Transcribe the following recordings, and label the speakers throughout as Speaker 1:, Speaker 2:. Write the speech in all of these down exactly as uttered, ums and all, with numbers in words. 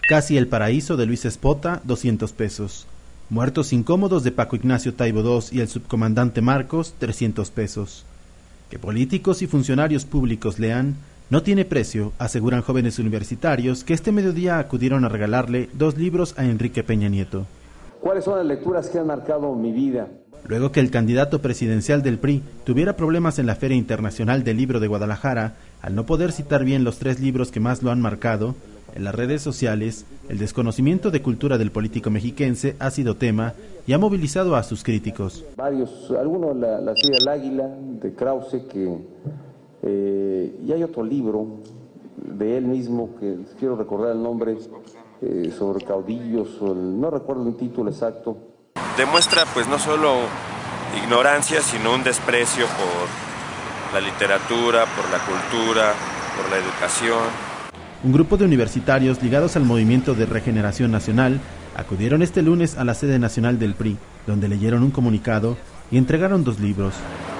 Speaker 1: Casi el paraíso de Luis Espota, doscientos pesos. Muertos incómodos de Paco Ignacio Taibo segundo y el subcomandante Marcos, trescientos pesos. Que políticos y funcionarios públicos lean no tiene precio, aseguran jóvenes universitarios que este mediodía acudieron a regalarle dos libros a Enrique Peña Nieto.
Speaker 2: ¿Cuáles son las lecturas que han marcado mi vida?
Speaker 1: Luego que el candidato presidencial del P R I tuviera problemas en la Feria Internacional del Libro de Guadalajara, al no poder citar bien los tres libros que más lo han marcado, en las redes sociales, el desconocimiento de cultura del político mexiquense ha sido tema y ha movilizado a sus críticos.
Speaker 2: Varios, algunos, la, la serie El Águila, de Krause, que, eh, y hay otro libro de él mismo, que quiero recordar el nombre, eh, sobre caudillos, o el, no recuerdo el título exacto.
Speaker 3: Demuestra pues no solo ignorancia, sino un desprecio por la literatura, por la cultura, por la educación.
Speaker 1: Un grupo de universitarios ligados al Movimiento de Regeneración Nacional acudieron este lunes a la sede nacional del P R I, donde leyeron un comunicado y entregaron dos libros.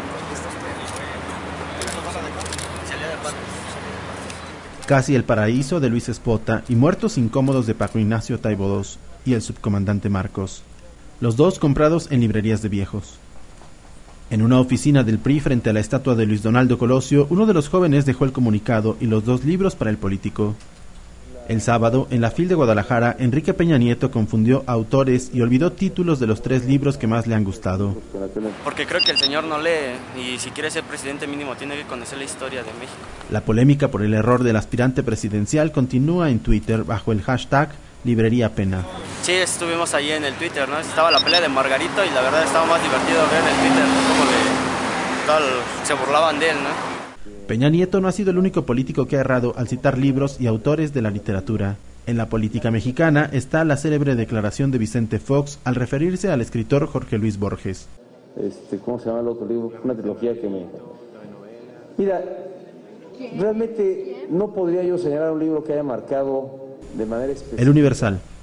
Speaker 1: Casi el paraíso de Luis Espota y Muertos incómodos de Paco Ignacio Taibo segundo y el subcomandante Marcos. Los dos comprados en librerías de viejos. En una oficina del P R I frente a la estatua de Luis Donaldo Colosio, uno de los jóvenes dejó el comunicado y los dos libros para el político. El sábado, en la FIL de Guadalajara, Enrique Peña Nieto confundió autores y olvidó títulos de los tres libros que más le han gustado.
Speaker 4: Porque creo que el señor no lee y si quiere ser presidente mínimo tiene que conocer la historia de México.
Speaker 1: La polémica por el error del aspirante presidencial continúa en Twitter bajo el hashtag Librería Pena.
Speaker 4: Sí, estuvimos allí en el Twitter, ¿no? Estaba la pelea de Margarito y la verdad estaba más divertido ver en el Twitter cómo le, tal, se burlaban de él, ¿no?
Speaker 1: Peña Nieto no ha sido el único político que ha errado al citar libros y autores de la literatura. En la política mexicana está la célebre declaración de Vicente Fox al referirse al escritor Jorge Luis Borges.
Speaker 2: Este, ¿Cómo se llama el otro libro? Una trilogía que me... Mira, realmente no podría yo señalar un libro que haya marcado de manera especial.
Speaker 1: El Universal.